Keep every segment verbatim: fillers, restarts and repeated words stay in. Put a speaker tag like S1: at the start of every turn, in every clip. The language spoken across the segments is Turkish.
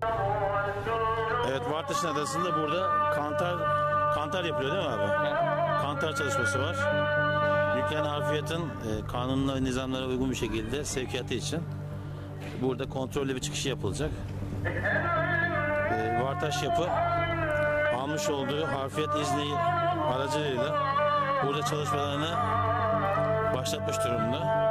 S1: Evet, Vartaş'ın adasında burada kantar kantar yapılıyor değil mi abi?
S2: Evet.
S1: Kantar çalışması var. Yüklenen harfiyatın e, kanunlara ve nizamlara uygun bir şekilde sevkiyatı için burada kontrollü bir çıkışı yapılacak. E, Vartaş Yapı almış olduğu harfiyat izni aracılığıyla burada çalışmalarını başlatmış durumda.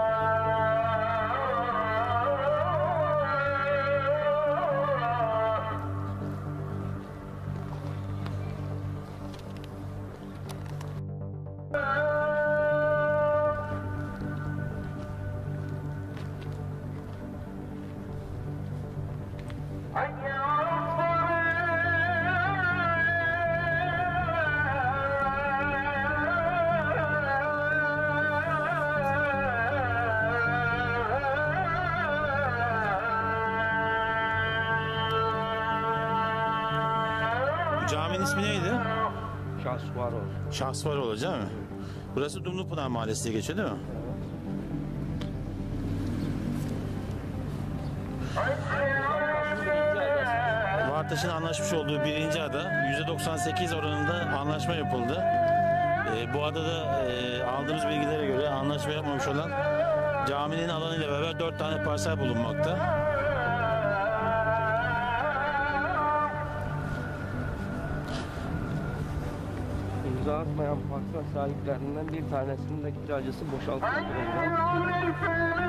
S1: Caminin ismi neydi?
S2: Şahsvaroğlu.
S1: Şahsvaroğlu değil mi? Burası Dumlupınar Mahallesi diye geçiyor değil mi? Vartaş'ın anlaşmış olduğu birinci ada, yüzde doksan sekiz oranında anlaşma yapıldı. E, bu adada e, aldığımız bilgilere göre anlaşma yapmamış olan caminin alanıyla beraber dört tane parsel bulunmakta.
S2: İmza atmayan parça sahiplerinden bir tanesinin de kiracısı boşaltıldı durumda.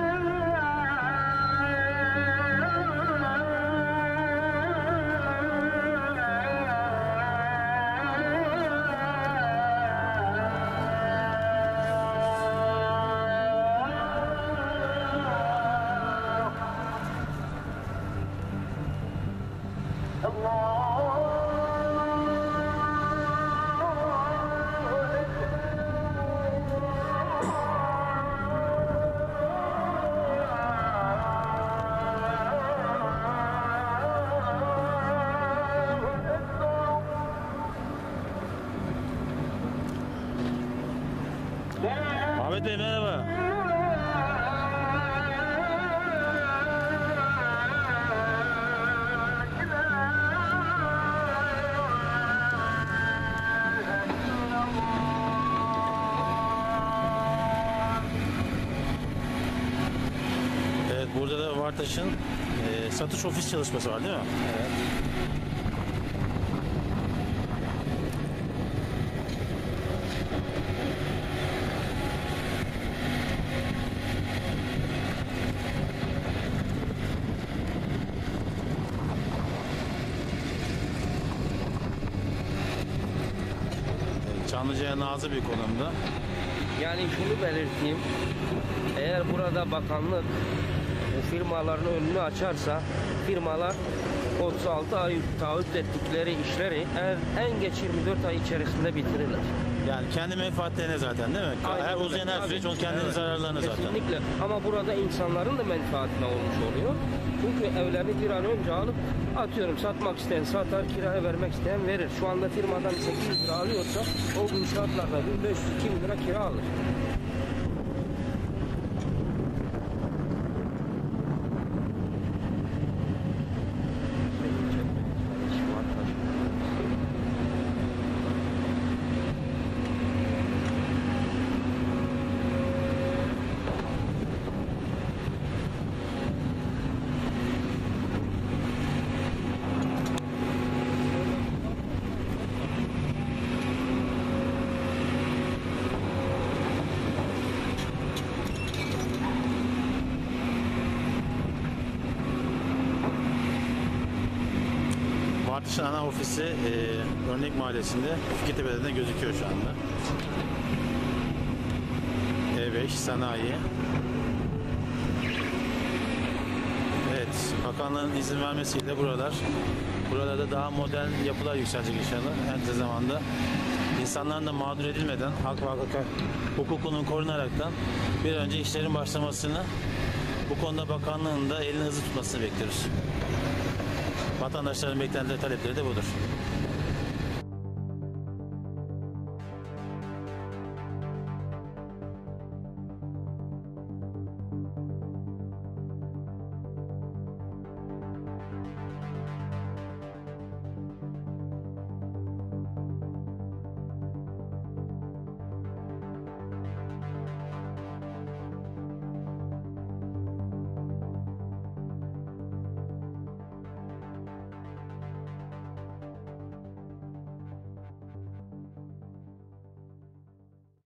S1: Ahmet Bey merhaba. Evet, burada da Vartaş'ın e, satış ofis çalışması var değil mi?
S2: Evet.
S1: Çamlıca'ya nazır bir konumda.
S2: Yani şunu belirteyim. Eğer burada bakanlık bu firmaların önünü açarsa firmalar otuz altı ay taahhüt ettikleri işleri en, en geç yirmi dört ay içerisinde bitirirler.
S1: Yani kendi menfaatlerine zaten değil mi?
S2: Aynen
S1: Her
S2: öyle.
S1: uzayan her
S2: Tabii.
S1: süreç onun kendi
S2: Evet.
S1: zararlarına zaten.
S2: Kesinlikle. Ama burada insanların da menfaatine olmuş oluyor. Çünkü evlerini bir an önce alıp atıyorum satmak isteyen satar, kiraya vermek isteyen verir. Şu anda firmadan sekiz yüz lira alıyorsa o gün şartlarda bin beş yüz iki bin lira kira alır.
S1: Vartaş'ın ana ofisi e, Örnek Mahallesi'nde Fikirtepe'de gözüküyor şu anda. E beş Sanayi. Evet, bakanlığın izin vermesiyle buralar buralarda daha modern yapılar yükselecek inşallah. Aynı zamanda insanların da mağdur edilmeden hak ve hak hukukunun korunaraktan bir önce işlerin başlamasını, bu konuda bakanlığın da elini hızlı tutmasını bekliyoruz. Vatandaşların beklentileri, talepleri de budur.